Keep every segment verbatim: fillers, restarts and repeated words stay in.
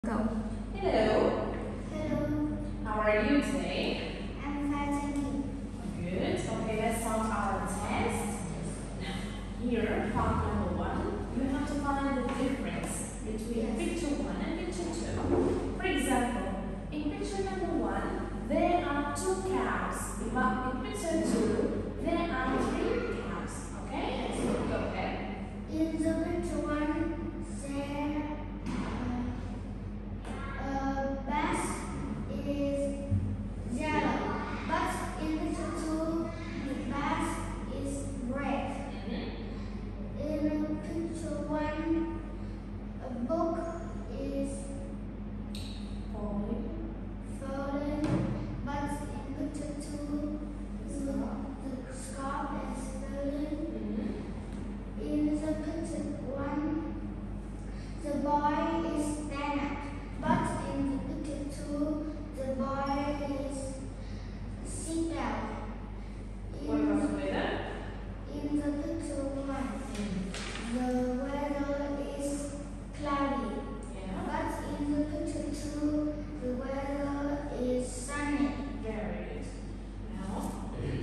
Go. Hello. Hello, How are you today? I'm Fatima. Good. Okay, let's start our test. Now, here, part number one, you have to find the difference between Yes. picture one and picture two. For example, in picture number one, there are two cows, but in picture two, there are three cows. Okay? Go ahead. In the picture one, there uh, bus is yellow, but in picture two, the bus is red. Mm-hmm. In picture one, a book is Falling. falling, but in picture two, the, the scarf is falling. Mm-hmm. In the picture one, the boy is standing, but in the picture two, the boy is sit down. What In, about the weather? in the picture one, the weather is cloudy, Yeah. but in the picture two, the weather is sunny. Very good. Now,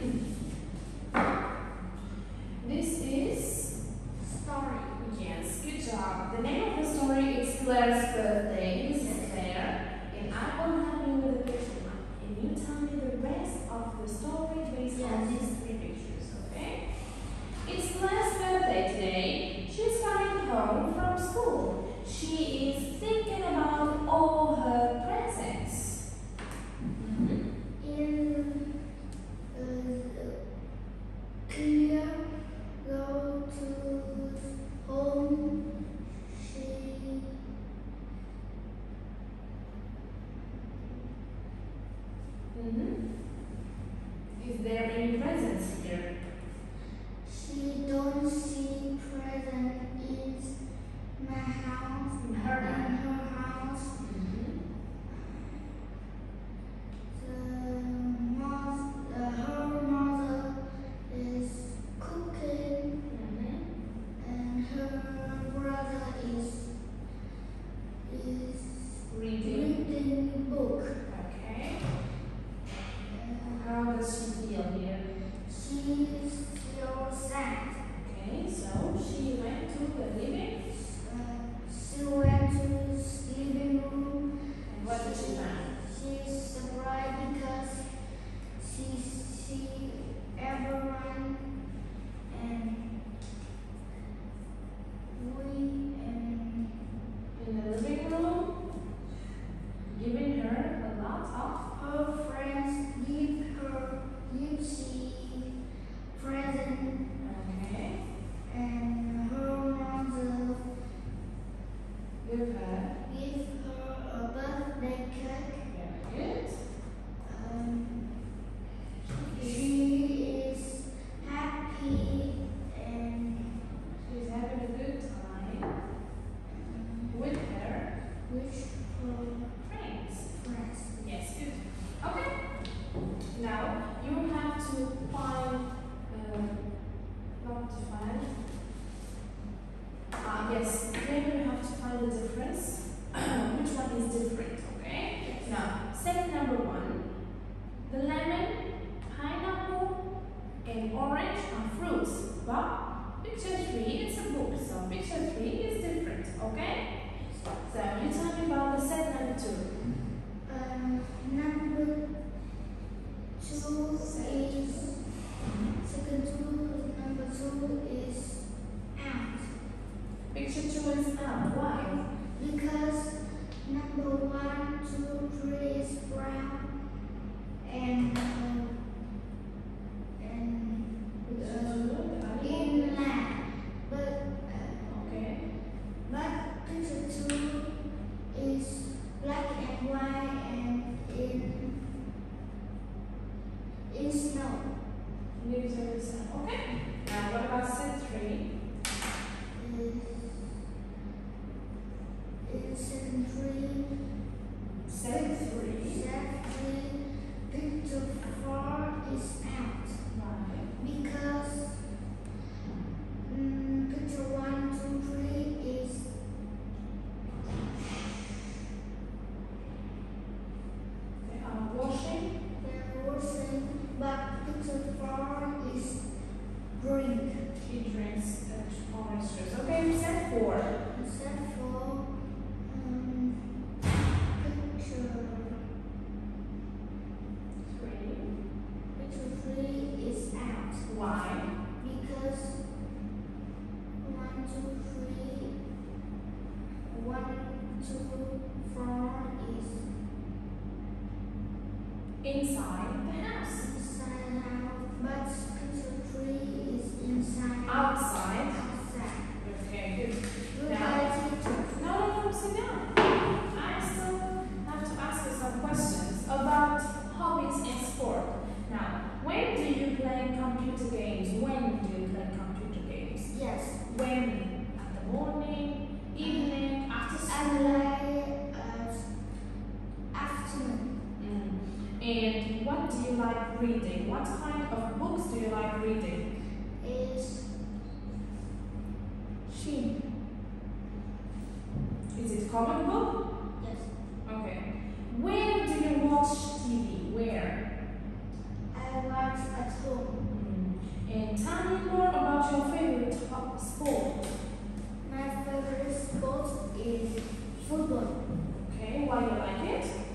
this is, Story. yes, good job. The name of the story is Claire's birthday. This is Claire, and I will help you with the picture one. And you tell me the rest of the story based on Yes. these three pictures, okay? It's Claire's birthday today. She's coming home from school. She is thinking about all her presents. Mhm. In uh, Clear go to home, she Mhm. Is there any presents here? she don't see present in my house. In her In house. her house, Mhm. the mother, uh, her mother is cooking, Mhm. and her brother is is Reading. reading book. Okay. Uh, How does she feel here? She feels sad. Okay, so she went to the living. Uh, she went to the living room. And what did she find? She's surprised because she see everyone and we and In the living room, giving her a lot of. her friends give her give she present, Okay. and her mother Give her. give her a birthday cake. Very good. Um, she is happy and She's having a good time um, with her with her friends. friends. Yes, good. Okay. Now you have to find. Uh, not to find. Ah, yes. Then you have to find the difference. Which one is different? Okay. Now, set number one. The lemon, pineapple, and orange are fruits. But picture three is a book, so picture three is different. Okay. So you tell me about the set number two. Um, number two is second two. Number two is ant, Picture two is out. Why? because number one, two, three is brown, and uh, and Picture uh, two, the animal. inland, but uh, Okay. but picture two is black and white and in in snow. Leaves are the same. Okay. Now what about set three? Is is second three Set three. set phone is inside the house. inside house, but picture three is inside Outside. outside. Okay, good. Goodbye, teacher. No, no, no, sit down. I still have to ask you some questions about hobbies and sport. Now, when do you play computer games? When do you play computer games? Yes. When? At the morning, evening, after I school? like uh, afternoon. Mm. And what do you like reading? What kind of books do you like reading? Is sheep. Is it comic book? Yes. Okay. Where do you watch T V? Where? I watch at home. Mm. And tell me more about your favorite ho- sport. My favorite sport is football. Okay, why you like it?